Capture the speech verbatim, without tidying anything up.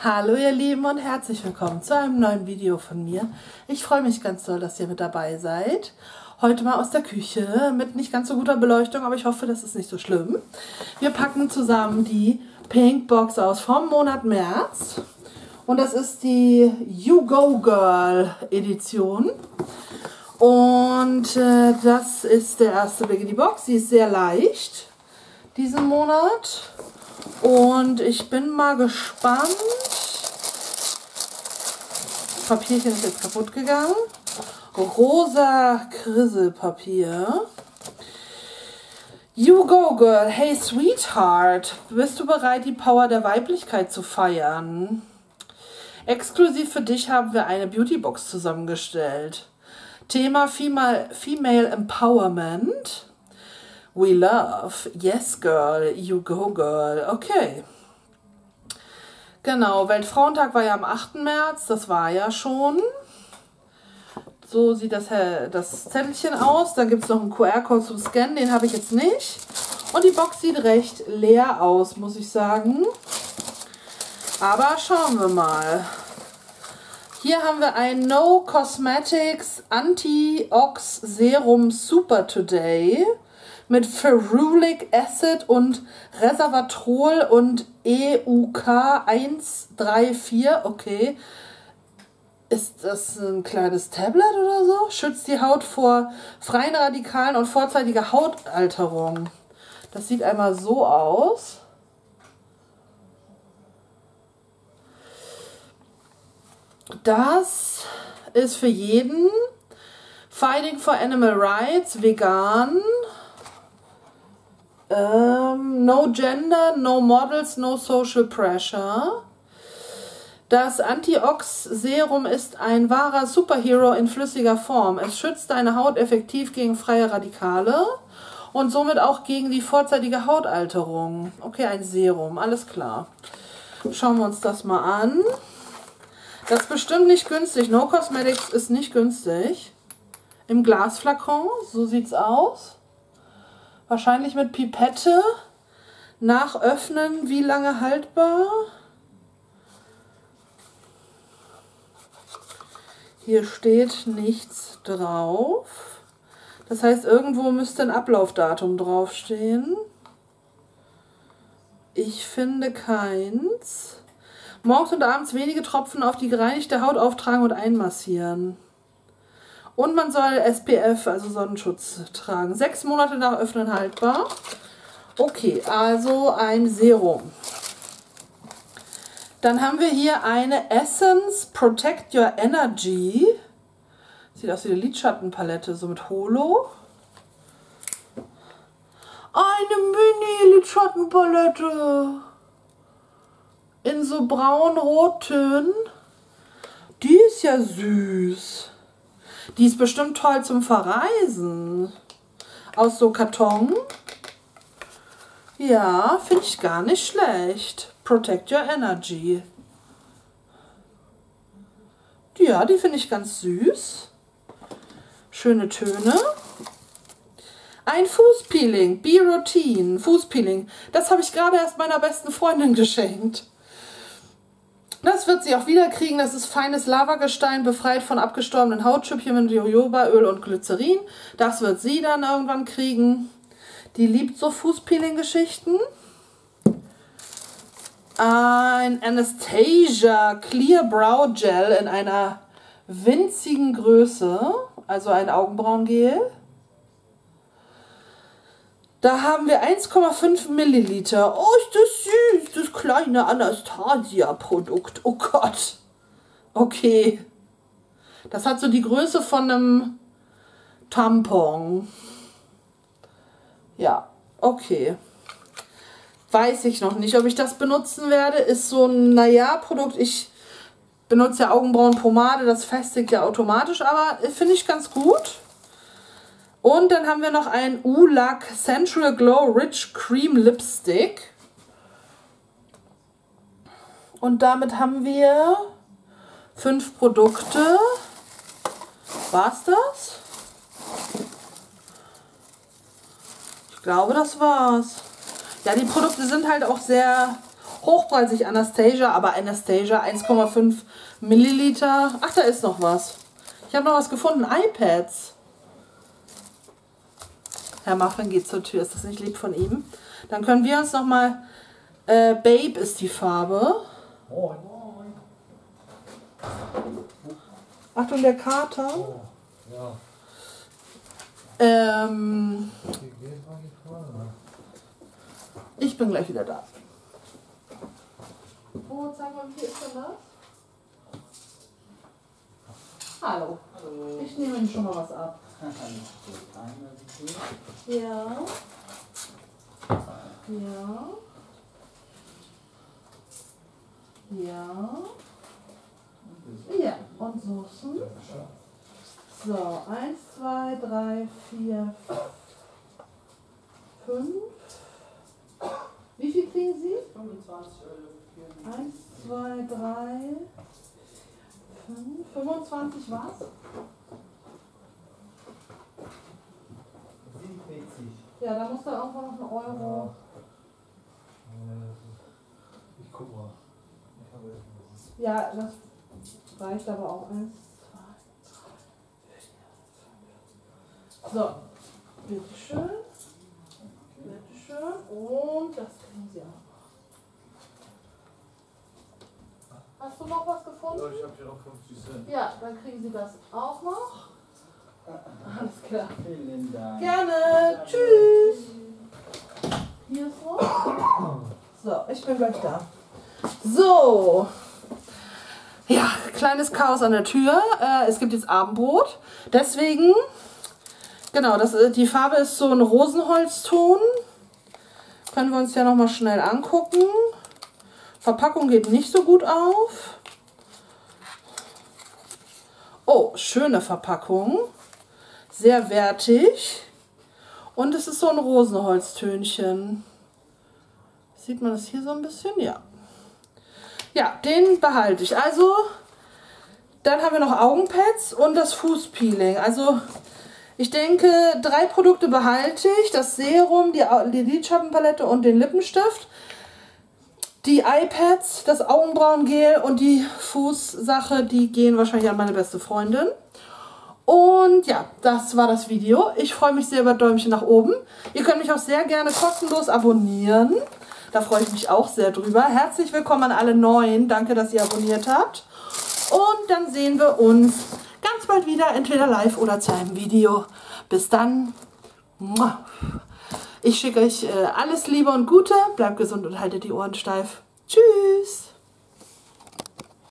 Hallo ihr Lieben und herzlich willkommen zu einem neuen Video von mir. Ich freue mich ganz doll, dass ihr mit dabei seid. Heute mal aus der Küche mit nicht ganz so guter Beleuchtung, aber ich hoffe, das ist nicht so schlimm. Wir packen zusammen die Pink Box aus vom Monat März. Und das ist die You Go Girl Edition. Und äh, das ist der erste Blick in die Box. Sie ist sehr leicht diesen Monat. Und ich bin mal gespannt. Das Papierchen ist jetzt kaputt gegangen. Rosa Krisselpapier. You go girl. Hey sweetheart. Bist du bereit, die Power der Weiblichkeit zu feiern? Exklusiv für dich haben wir eine Beautybox zusammengestellt. Thema Female, Female Empowerment. We love. Yes, girl. You go, girl. Okay. Genau, Weltfrauentag war ja am achten März. Das war ja schon. So sieht das, das Zettelchen aus. Dann gibt es noch einen Q R-Code zum Scannen. Den habe ich jetzt nicht. Und die Box sieht recht leer aus, muss ich sagen. Aber schauen wir mal. Hier haben wir ein No Cosmetics Anti-Ox Serum Super Today. Mit Ferulic Acid und Resveratrol und E U K eins drei vier. Okay. Ist das ein kleines Tablet oder so? Schützt die Haut vor freien Radikalen und vorzeitiger Hautalterung. Das sieht einmal so aus. Das ist für jeden. Fighting for Animal Rights, vegan. Um, no gender, no models, no social pressure. Das Anti-Ox Serum ist ein wahrer Superhero in flüssiger Form. Es schützt deine Haut effektiv gegen freie Radikale und somit auch gegen die vorzeitige Hautalterung. Okay, ein Serum, alles klar. Schauen wir uns das mal an. Das ist bestimmt nicht günstig. No Cosmetics ist nicht günstig. Im Glasflakon, so sieht's aus. Wahrscheinlich mit Pipette. Nach Öffnen, wie lange haltbar? Hier steht nichts drauf. Das heißt, irgendwo müsste ein Ablaufdatum draufstehen. Ich finde keins. Morgens und abends wenige Tropfen auf die gereinigte Haut auftragen und einmassieren. Und man soll S P F, also Sonnenschutz, tragen. Sechs Monate nach Öffnen haltbar. Okay, also ein Serum. Dann haben wir hier eine Essence Protect Your Energy. Sieht aus wie eine Lidschattenpalette, so mit Holo. Eine Mini-Lidschattenpalette. In so braun-rot-Tönen. Die ist ja süß. Die ist bestimmt toll zum Verreisen. Aus so Karton. Ja, finde ich gar nicht schlecht. Protect Your Energy. Ja, die finde ich ganz süß. Schöne Töne. Ein Fußpeeling. Be-Routine. Fußpeeling. Das habe ich gerade erst meiner besten Freundin geschenkt. Das wird sie auch wieder kriegen. Das ist feines Lavagestein, befreit von abgestorbenen Hautschüppchen mit Jojobaöl und Glycerin. Das wird sie dann irgendwann kriegen. Die liebt so Fußpeeling-Geschichten. Ein Anastasia Clear Brow Gel in einer winzigen Größe. Also ein Augenbrauengel. Da haben wir eins Komma fünf Milliliter. Oh, ist das süß. Das kleine Anastasia-Produkt. Oh Gott. Okay. Das hat so die Größe von einem Tampon. Ja, okay. Weiß ich noch nicht, ob ich das benutzen werde. Ist so ein, naja, Produkt. Ich benutze ja Augenbrauenpomade. Das festigt ja automatisch, aber finde ich ganz gut. Und dann haben wir noch ein U-Lac Central Glow Rich Cream Lipstick. Und damit haben wir fünf Produkte. War's das? Ich glaube, das war's. Ja, die Produkte sind halt auch sehr Hochpreisig Anastasia, aber Anastasia eins Komma fünf Milliliter. Ach, da ist noch was. Ich habe noch was gefunden. iPads. Herr Muffin geht zur Tür. Ist das nicht lieb von ihm? Dann können wir uns noch mal... Äh, Babe ist die Farbe. Moin, moin. Achtung, der Kater. Oh, ja. Ähm, ich bin gleich wieder da. Oh, zeig mal, wie viel ist denn das? Hallo. Hallo. Ich nehme Ihnen schon mal was ab. Ja. Ja. Ja. Ja. Und Soßen. So, eins, zwei, drei, vier, fünf. Wie viel kriegen Sie? fünfundzwanzig Euro. eins, zwei, drei, fünf, fünfundzwanzig was? siebenundvierzig. Ja, da muss da irgendwo noch ein Euro. Ich guck mal. Ich habe Ja, das reicht aber auch. eins, zwei, drei, vier, fünf. So, bitteschön. Bitteschön. Und das kriegen Sie auch. Hast du noch was gefunden? Ja, ich habe hier noch fünfzig Cent. Ja, dann kriegen Sie das auch noch. Alles klar. Vielen Dank. Gerne. Tschüss. Hier ist noch. So, ich bin gleich da. So. Ja, kleines Chaos an der Tür. Äh, es gibt jetzt Abendbrot. Deswegen, genau, das, die Farbe ist so ein Rosenholzton. Können wir uns ja noch mal schnell angucken. Verpackung geht nicht so gut auf. Oh, schöne Verpackung. Sehr wertig. Und es ist so ein Rosenholztönchen. Sieht man das hier so ein bisschen? Ja. Ja, den behalte ich. Also, dann haben wir noch Augenpads und das Fußpeeling. Also, ich denke, drei Produkte behalte ich. Das Serum, die, die Lidschattenpalette und den Lippenstift. Die iPads, das Augenbrauengel und die Fußsache, die gehen wahrscheinlich an meine beste Freundin. Und ja, das war das Video. Ich freue mich sehr über Däumchen nach oben. Ihr könnt mich auch sehr gerne kostenlos abonnieren. Da freue ich mich auch sehr drüber. Herzlich willkommen an alle Neuen. Danke, dass ihr abonniert habt. Und dann sehen wir uns ganz bald wieder, entweder live oder zu einem Video. Bis dann. Ich schicke euch alles Liebe und Gute. Bleibt gesund und haltet die Ohren steif. Tschüss.